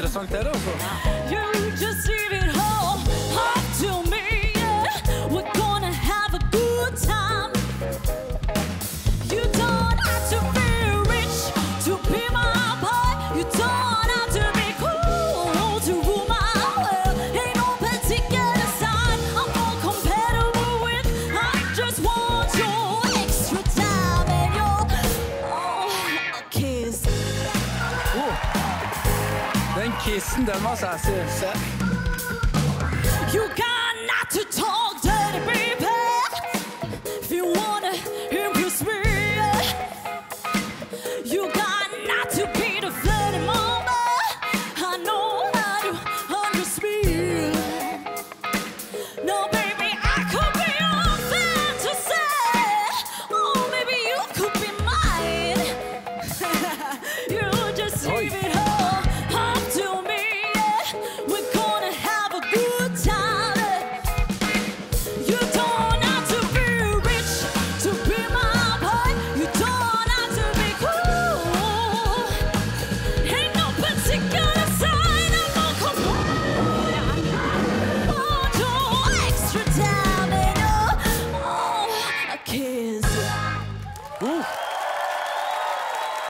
interessant det, altså. You just leave it all up to me, yeah. We're gonna have a good time. You don't have to be rich to be my boy. You don't have to be cool to rule my world. Ain't no particular side I'm more compatible with. I just want your extra time and your kiss. Den kissen, den var sassy. You got not to talk.